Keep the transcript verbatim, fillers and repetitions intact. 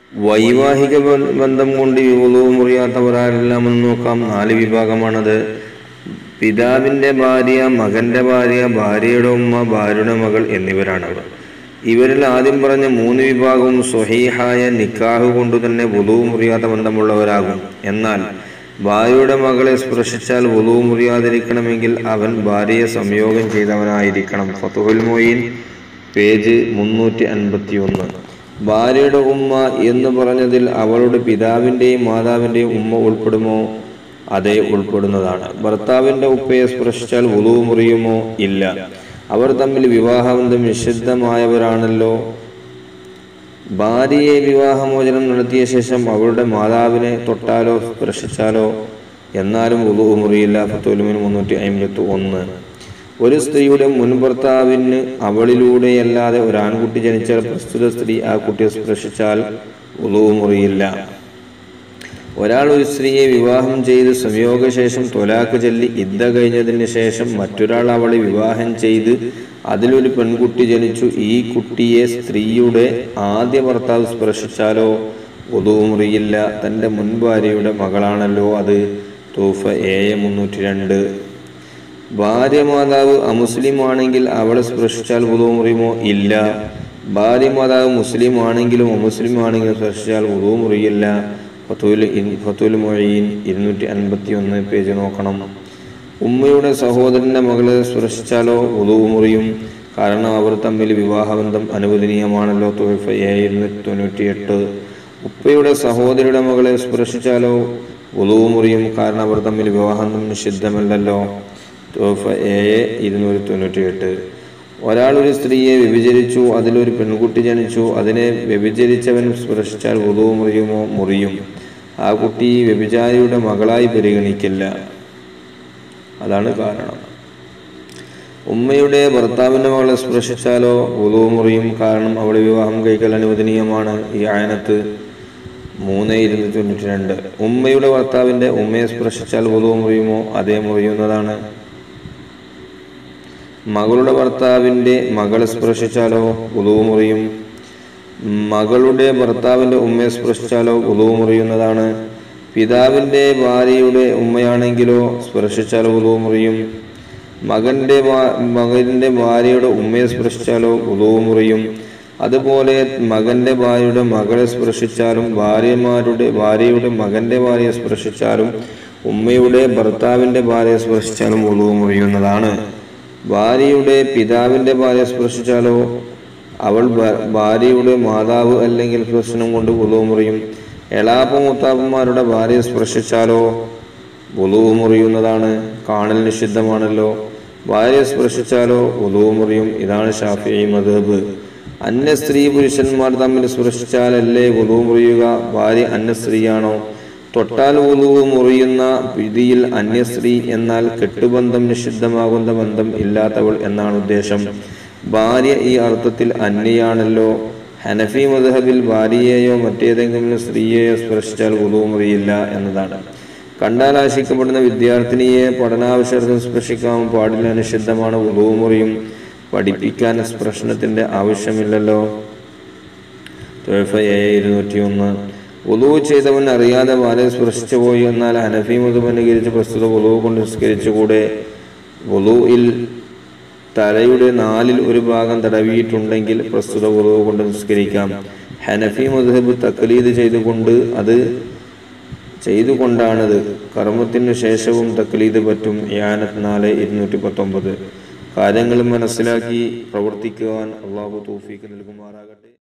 വൈവാഹിക ബന്ധം കൊണ്ട് വുളൂ മുറിയാത്തവരാരെല്ലാമെന്ന് നോക്കാം. നാല് വിഭാഗമാണത്. പിതാവിൻ്റെ ഭാര്യ, മകൻ്റെ ഭാര്യ, ഭാര്യയുടെ ഉമ്മ, ഭാര്യയുടെ മകൾ എന്നിവരാണവർ. ഇവരിൽ ആദ്യം പറഞ്ഞ മൂന്ന് വിഭാഗവും സ്വഹീഹായ നിക്കാഹ് കൊണ്ടു തന്നെ വുളൂ മുറിയാത്ത ബന്ധമുള്ളവരാകും. എന്നാൽ ഭാര്യയുടെ മകളെ സ്പർശിച്ചാൽ വുളൂ മുറിയാതിരിക്കണമെങ്കിൽ അവൻ ഭാര്യയെ സംയോഗം ചെയ്തവനായിരിക്കണം. ഫതുഹുൽ മൊയ്ൻ പേജ് മുന്നൂറ്റി അൻപത്തി ഒന്ന്. ഭാര്യയുടെ ഉമ്മ എന്ന് പറഞ്ഞതിൽ അവളുടെ പിതാവിൻ്റെയും മാതാവിൻ്റെയും ഉമ്മ ഉൾപ്പെടുമോ? അതേ, ഉൾപ്പെടുന്നതാണ്. ഭർത്താവിൻ്റെ ഉപ്പയെ സ്പർശിച്ചാൽ വുളൂ മുറിയുമോ? ഇല്ല. അവർ തമ്മിൽ വിവാഹബന്ധം നിഷിദ്ധമായവരാണല്ലോ. ഭാര്യയെ വിവാഹമോചനം നടത്തിയ ശേഷം അവളുടെ മാതാവിനെ തൊട്ടാലോ സ്പർശിച്ചാലോ എന്നാലും വുളൂ മുറിയില്ല. ഫതുഹുൽ മൊയ്ൻ മുന്നൂറ്റി അമ്പത്തി ഒന്ന്. ഒരു സ്ത്രീയുടെ മുൻ ഭർത്താവിന് അവളിലൂടെയല്ലാതെ ഒരു ആൺകുട്ടി ജനിച്ചാൽ പ്രസ്തുത സ്ത്രീ ആ കുട്ടിയെ സ്പർശിച്ചാൽ വുളൂ മുറിയില്ല. ഒരാൾ ഒരു സ്ത്രീയെ വിവാഹം ചെയ്ത് സംയോഗശേഷം ത്വലാഖ് ചൊല്ലി ഇദ്ദ കഴിഞ്ഞതിന് ശേഷം മറ്റൊരാൾ അവളെ വിവാഹം ചെയ്ത് അതിലൊരു പെൺകുട്ടി ജനിച്ചു. ഈ കുട്ടിയെ സ്ത്രീയുടെ ആദ്യ ഭർത്താവ് സ്പർശിച്ചാലോ വുളൂ മുറിയില്ല. തൻ്റെ മുൻ ഭാര്യയുടെ മകളാണല്ലോ അത്. തൂഫ ഏഴ് മുന്നൂറ്റി രണ്ട്. ഭാര്യ മാതാവ് അമുസ്ലിം ആണെങ്കിൽ അവളെ സ്പർശിച്ചാൽ വുളൂ മുറിയുമോ? ഇല്ല. ഭാര്യ മാതാവ് മുസ്ലിം ആണെങ്കിലും അമുസ്ലിം ആണെങ്കിലും സ്പർശിച്ചാൽ വുളൂ മുറിയില്ല. ഫതുഹുൽ മൊയ്ൻ ഇരുന്നൂറ്റി അൻപത്തി ഒന്ന് പേജ് നോക്കണം. ഉമ്മയുടെ സഹോദരൻ്റെ മകളെ സ്പർശിച്ചാലോ വുളൂ മുറിയും. കാരണം അവർ തമ്മിൽ വിവാഹബന്ധം അനുവദനീയമാണല്ലോ. തൂഫ ഏഴ് ഇരുന്നൂറ്റി തൊണ്ണൂറ്റി എട്ട്. ഉപ്പയുടെ സഹോദരിയുടെ മകളെ സ്പർശിച്ചാലോ വുളൂ മുറിയും. കാരണം അവർ തമ്മിൽ വിവാഹബന്ധം നിഷിദ്ധമല്ലല്ലോ. തൂഫ ഏഴ് ഇരുന്നൂറ്റി തൊണ്ണൂറ്റി എട്ട്. ഒരാൾ ഒരു സ്ത്രീയെ വ്യഭിചരിച്ചു, അതിലൊരു പെൺകുട്ടി ജനിച്ചു. അതിനെ വ്യഭിചരിച്ചവൻ സ്പർശിച്ചാൽ വുളൂ മുറിയുമോ? മുറിയും. ആ കുട്ടി വ്യഭിചാരിയുടെ മകളായി പരിഗണിക്കില്ല. അതാണ് കാരണം. ഉമ്മയുടെ ഭർത്താവിൻ്റെ മകളെ സ്പർശിച്ചാലോ വുളൂ മുറിയും. കാരണം അവളെ വിവാഹം കഴിക്കൽ അനുവദനീയമാണ്. ഈ ആയനത്ത് മൂന്ന് ഇരുന്നൂറ്റി തൊണ്ണൂറ്റി രണ്ട്. ഉമ്മയുടെ ഭർത്താവിൻ്റെ ഉമ്മയെ സ്പർശിച്ചാൽ വുളൂ മുറിയുമോ? അതേ, മുറിയുന്നതാണ്. മകളുടെ ഭർത്താവിൻ്റെ മകളെ സ്പർശിച്ചാലോ വുളൂ മുറിയും. മകളുടെ ഭർത്താവിൻ്റെ ഉമ്മയെ സ്പർശിച്ചാലോ വുളൂ മുറിയുന്നതാണ്. പിതാവിൻ്റെ ഭാര്യയുടെ ഉമ്മയാണെങ്കിലോ സ്പർശിച്ചാലോ വുളൂ മുറിയും. മകൻ്റെ മകൻ്റെ ഭാര്യയുടെ ഉമ്മയെ സ്പർശിച്ചാലോ വുളൂ മുറിയും. അതുപോലെ മകൻ്റെ ഭാര്യയുടെ മകളെ സ്പർശിച്ചാലും ഭാര്യമാരുടെ ഭാര്യയുടെ മകൻ്റെ ഭാര്യയെ സ്പർശിച്ചാലും ഉമ്മയുടെ ഭർത്താവിൻ്റെ ഭാര്യയെ സ്പർശിച്ചാലും വുളൂ മുറിയുന്നതാണ്. ഭാര്യയുടെ പിതാവിൻ്റെ ഭാര്യയെ സ്പർശിച്ചാലോ അവൾ ഭാര്യയുടെ മാതാവ് അല്ലെങ്കിൽ സ്പർശനം കൊണ്ട് വുളൂ മുറിയും. എളാപ്പ മൂത്താപ്പന്മാരുടെ ഭാര്യയെ സ്പർശിച്ചാലോ വുളൂ മുറിയുന്നതാണ്. കാണൽ നിഷിദ്ധമാണല്ലോ. ഭാര്യയെ സ്പർശിച്ചാലോ വുളൂ മുറിയും. ഇതാണ് ശാഫിഈ മദ്ഹബ്. അന്യ സ്ത്രീ പുരുഷന്മാർ തമ്മിൽ സ്പർശിച്ചാലല്ലേ വുളൂ മുറിയുക? ഭാര്യ അന്യ സ്ത്രീയാണോ? തൊട്ടാൽ വുളൂ മുറിയുന്ന വിധിയിൽ അന്യസ്ത്രീ എന്നാൽ കെട്ടുബന്ധം നിഷിദ്ധമാകുന്ന ബന്ധം ഇല്ലാത്തവൾ എന്നാണ് ഉദ്ദേശം. ഭാര്യ ഈ അർത്ഥത്തിൽ അന്യയാണല്ലോ. ഹനഫി മദ്ഹബിൽ ഭാര്യയെയോ മറ്റേതെങ്കിലും സ്ത്രീയെയോ സ്പർശിച്ചാൽ വുളൂ മുറിയില്ല എന്നതാണ്. കണ്ടാൽ ആശിക്കപ്പെടുന്ന വിദ്യാർത്ഥിനിയെ പഠനാവശ്യാർത്ഥം സ്പർശിക്കാൻ പാടില്ല, നിഷിദ്ധമാണ്. വുളൂ മുറിയും. പഠിപ്പിക്കാൻ സ്പർശനത്തിൻ്റെ ആവശ്യമില്ലല്ലോ. തൂഫ ഏഴ് ഇരുന്നൂറ്റി ഒന്ന്. വുളൂ ചെയ്തവൻ അറിയാതെ ഭാര്യയെ സ്പർശിച്ചു പോയി എന്നാൽ ഹനഫി മദ്ഹബ് അനുകരിച്ച് പ്രസ്തുത വുളൂ കൊണ്ട് നിസ്കരിച്ചുകൂടെ? വുളൂഇൽ തലയുടെ നാലിൽ ഒരു ഭാഗം തടവിയിട്ടുണ്ടെങ്കിൽ പ്രസ്തുത വുളൂ കൊണ്ട് നിസ്കരിക്കാം. ഹനഫി മദ്ഹബ് തഖ്ലീദ് ചെയ്തുകൊണ്ട് അത് ചെയ്തുകൊണ്ടാണത്. കർമ്മത്തിനു ശേഷവും തഖ്ലീദ് പറ്റും. ഇആനത്ത് നാല് ഇരുന്നൂറ്റി പത്തൊമ്പത്. കാര്യങ്ങൾ മനസ്സിലാക്കി പ്രവർത്തിക്കുവാൻ അല്ലാഹു തൗഫീഖ് നൽകുമാറാകട്ടെ.